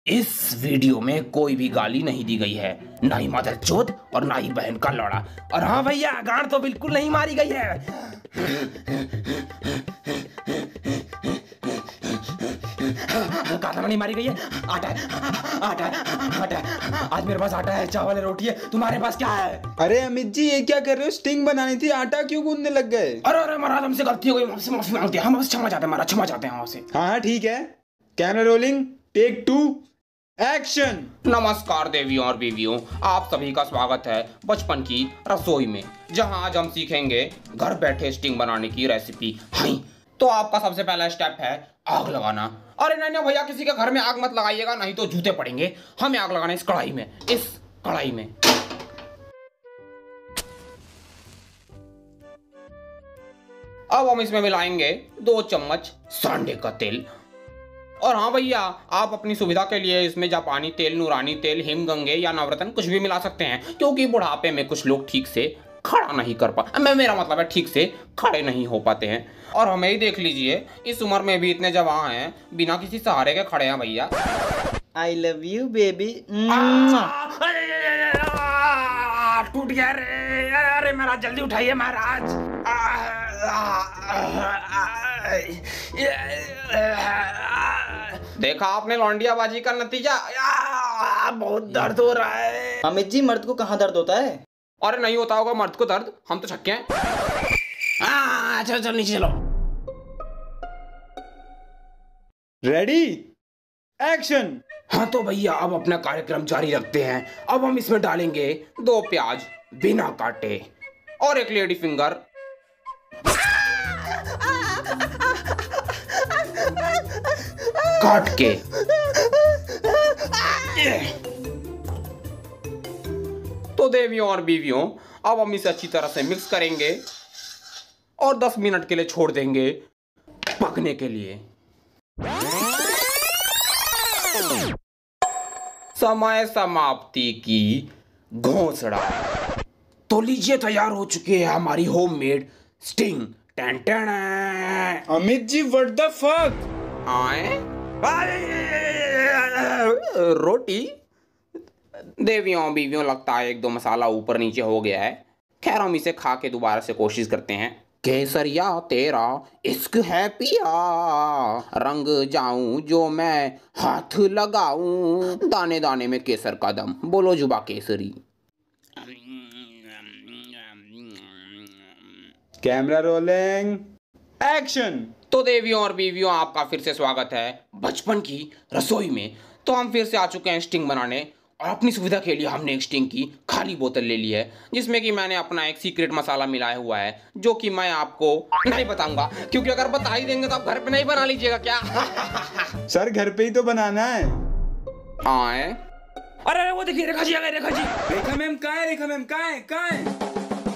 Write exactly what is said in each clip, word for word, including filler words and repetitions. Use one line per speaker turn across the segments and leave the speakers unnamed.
इस वीडियो में कोई भी गाली नहीं दी गई है, ना ही मदरचोद और ना ही बहन का लौड़ा। और हाँ भैया, गांड तो बिल्कुल नहीं मारी गई है। गाना नहीं मारी गई है। आटा है, आटा है, आटा है। आज मेरे पास आटा है, चावल है, रोटी है। तुम्हारे पास क्या है?
अरे अमित जी, ये क्या कर रहे हो? स्टिंग बनानी थी, आटा क्यों गूंदने लग गए?
अरे अरे महाराज, हमसे गलती हो गई, हमसे माफी मांगते हैं। हम बस क्षमा चाहते हैं महाराज, क्षमा चाहते हैं हमसे।
हाँ हाँ ठीक है। Camera rolling, take two, action.
नमस्कार देवियों और बीवियों, आप सभी का स्वागत है बचपन की रसोई में, जहां आज हम सीखेंगे घर बैठे स्टिंग बनाने की रेसिपी। हाँ, तो आपका सबसे पहला स्टेप है आग लगाना। अरे नहीं नहीं भैया, किसी के घर में आग मत लगाइएगा, नहीं तो जूते पड़ेंगे। हमें आग लगाना इस कढ़ाई में, इस कढ़ाई में। अब हम इसमें मिलाएंगे दो चम्मच सांडे का तेल। और हाँ भैया, आप अपनी सुविधा के लिए इसमें जापानी तेल, नूरानी तेल, हिमगंगे या नवरत्न कुछ भी मिला सकते हैं, क्योंकि बुढ़ापे में कुछ लोग ठीक से खड़ा नहीं कर पा मैं मेरा मतलब है ठीक से खड़े नहीं हो पाते हैं। और हमें ही देख लीजिए, इस उम्र में भी इतने जवान हैं, बिना किसी सहारे के खड़े हैं भैया।
I love you baby.
टूट गया रे। अरे महाराज, जल्दी उठाइए महाराज। देखा आपने लौंडियाबाजी का नतीजा। बहुत दर्द हो रहा है।
अमित जी, मर्द को कहाँ दर्द होता है?
अरे नहीं होता होगा मर्द को दर्द, हम तो छक्के हैं। चलो चलो नीचे चलो।
Ready, action.
हाँ तो भैया, अब अपना कार्यक्रम जारी रखते हैं। अब हम इसमें डालेंगे दो प्याज बिना काटे और एक लेडी फिंगर। काट के तो देवियों और बीवियों, अब हम इसे अच्छी तरह से मिक्स करेंगे और दस मिनट के लिए छोड़ देंगे पकने के लिए। समय समाप्ति की घोषणा। तो लीजिए, तैयार हो चुकी है हमारी homemade sting. Ten ten.
Amit ji, what the fuck?
आए रोटी। देवियों बीवियों, लगता है एक दो मसाला ऊपर नीचे हो गया है। खैर, हम इसे खा के दोबारा से कोशिश करते हैं। केसरिया तेरा इश्क है पिया, रंग जाऊं जो मैं हाथ लगाऊं, दाने दाने में केसर का दम, बोलो जुबा केसरी।
Camera rolling, action.
तो देवियों और बीवियों, आपका फिर से स्वागत है बचपन की रसोई में। तो हम फिर से आ चुके हैं स्टिंग बनाने, और अपनी सुविधा के लिए हमने एक स्टिंग की खाली बोतल ले ली है, जिसमें कि मैंने अपना एक सीक्रेट मसाला मिलाया हुआ है, जो कि मैं आपको नहीं बताऊंगा, क्योंकि अगर बता ही देंगे तो आप घर पे नहीं बना लीजिएगा क्या?
सर, घर पे ही तो बनाना है।
आए अरे अरे वो देखिए, रेखा जी आ गए। रेखा जी,
रेखा मैम कहाँ है? रेखा मैम कहाँ है? कहाँ है?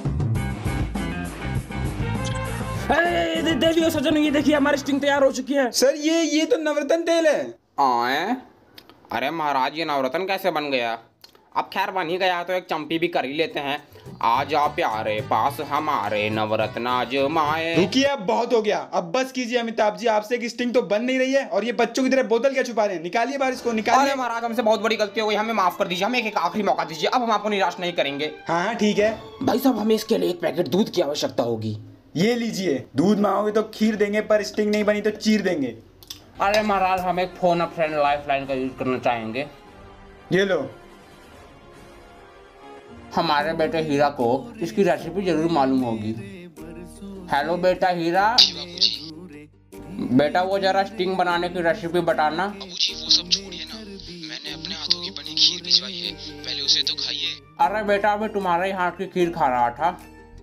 अरे देवियों सजन, ये देखिए हमारी स्टिंग तैयार हो चुकी है।
सर, ये ये तो नवरत्न तेल है।
आए अरे महाराज, ये नवरत्न कैसे बन गया? अब खैर बन ही गया तो एक चंपी भी कर ही लेते हैं। आजा प्यारे पास हमारे, नवरत्न आजमाए।
रुकिए, अब बहुत हो गया। अब बस कीजिए अमिताभ जी, आपसे एक स्टिंग तो बन नहीं रही है, और ये बच्चों की तरह बोतल क्या छुपा रहे हैं? निकालिए बाहर इसको, निकालिए।
अरे महाराज, हमसे बहुत बड़ी गलती हो गई, हमें माफ कर दीजिए। हमें एक आखिरी मौका दीजिए, अब हम आपको निराश नहीं करेंगे।
हाँ हाँ ठीक है।
भाई साहब, हमें इसके लिए एक पैकेट दूध की आवश्यकता होगी।
ये लीजिए। दूध मांगोगे तो खीर देंगे, पर स्टिंग नहीं बनी तो चीर देंगे।
अरे महाराज, हम एक phone a friend lifeline का यूज करना चाहेंगे।
ये लो।
हमारे बेटे हीरा को इसकी रेसिपी जरूर मालूम होगी। हेलो बेटा हीरा, बेटा वो जरा स्टिंग बनाने की रेसिपी बताना।
बाबूजी, वो सब छोड़िए ना, मैंने अपने हाथों की बनी खीर भिजवाई है, पहले उसे तो खाइए।
अरे बेटा, मैं तुम्हारे ही हाथ की खीर खा रहा था।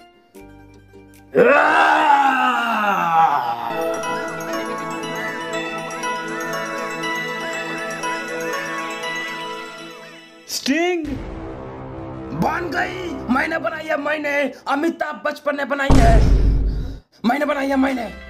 स्टिंग
बन गई। मैंने बनाई है, मैंने। अमिताभ बच्चन ने बनाई है, मैंने बनाई है, मैंने।